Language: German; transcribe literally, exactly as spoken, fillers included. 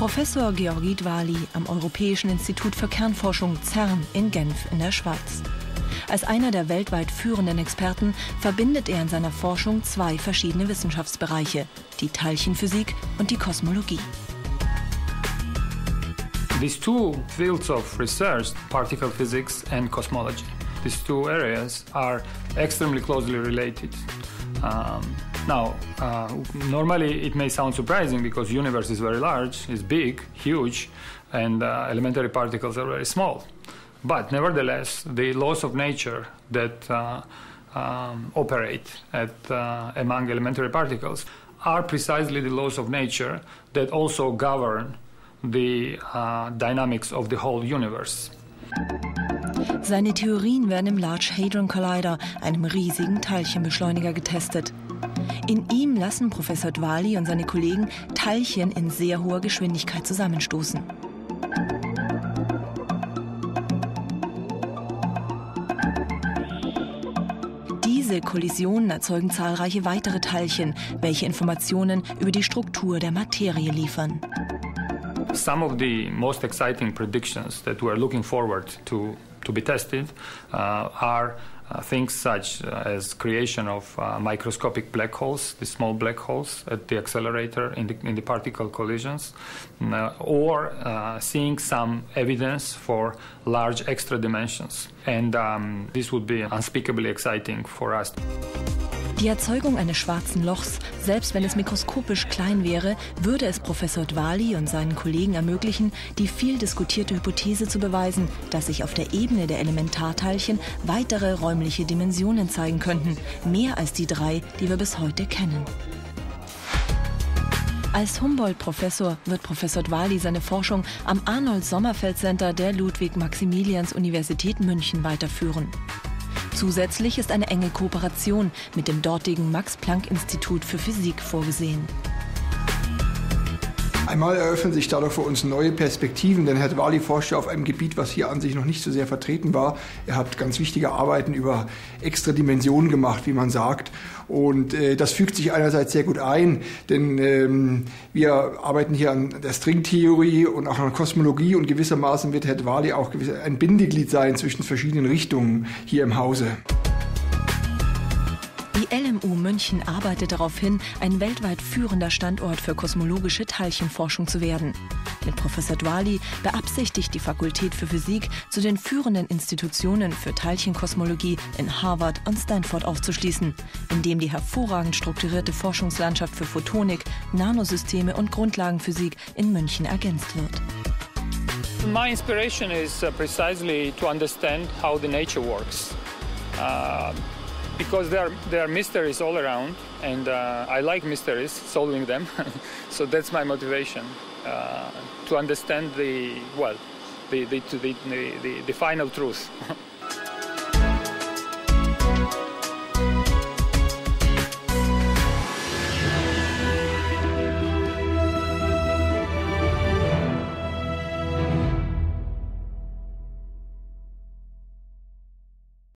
Professor Georgi Dvali am Europäischen Institut für Kernforschung CERN in Genf in der Schweiz. Als einer der weltweit führenden Experten verbindet er in seiner Forschung zwei verschiedene Wissenschaftsbereiche, die Teilchenphysik und die Kosmologie. These two fields of research, particle physics and cosmology, these two areas are extremely closely related. Um, now, uh, normally it may sound surprising because the universe is very large, is big, huge, and uh, elementary particles are very small. But nevertheless, the laws of nature that uh, um, operate at, uh, among elementary particles are precisely the laws of nature that also govern the uh, dynamics of the whole universe. Seine Theorien werden im Large Hadron Collider, einem riesigen Teilchenbeschleuniger, getestet. In ihm lassen Professor Dvali und seine Kollegen Teilchen in sehr hoher Geschwindigkeit zusammenstoßen. Diese Kollisionen erzeugen zahlreiche weitere Teilchen, welche Informationen über die Struktur der Materie liefern. Some of the most exciting predictions that we're looking forward to, to be tested uh, are uh, things such as creation of uh, microscopic black holes, the small black holes at the accelerator in the, in the particle collisions, uh, or uh, seeing some evidence for large extra dimensions. And um, this would be unspeakably exciting for us. Die Erzeugung eines schwarzen Lochs, selbst wenn es mikroskopisch klein wäre, würde es Professor Dvali und seinen Kollegen ermöglichen, die viel diskutierte Hypothese zu beweisen, dass sich auf der Ebene der Elementarteilchen weitere räumliche Dimensionen zeigen könnten, mehr als die drei, die wir bis heute kennen. Als Humboldt-Professor wird Professor Dvali seine Forschung am Arnold-Sommerfeld-Center der Ludwig-Maximilians-Universität München weiterführen. Zusätzlich ist eine enge Kooperation mit dem dortigen Max-Planck-Institut für Physik vorgesehen. Einmal eröffnen sich dadurch für uns neue Perspektiven, denn Herr Dvali forscht ja auf einem Gebiet, was hier an sich noch nicht so sehr vertreten war. Er hat ganz wichtige Arbeiten über extra Dimensionen gemacht, wie man sagt. Und äh, das fügt sich einerseits sehr gut ein, denn ähm, wir arbeiten hier an der Stringtheorie und auch an Kosmologie und gewissermaßen wird Herr Dvali auch ein Bindeglied sein zwischen verschiedenen Richtungen hier im Hause. Die L M U München arbeitet darauf hin, ein weltweit führender Standort für kosmologische Teilchenforschung zu werden. Mit Professor Dvali beabsichtigt die Fakultät für Physik, zu den führenden Institutionen für Teilchenkosmologie in Harvard und Stanford aufzuschließen, in dem die hervorragend strukturierte Forschungslandschaft für Photonik, Nanosysteme und Grundlagenphysik in München ergänzt wird. My inspiration is uh, precisely to understand how the nature works. Uh, Because there are, there are mysteries all around, and uh, I like mysteries, solving them. So that's my motivation, uh, to understand the, well, the, the, the, the, the final truth.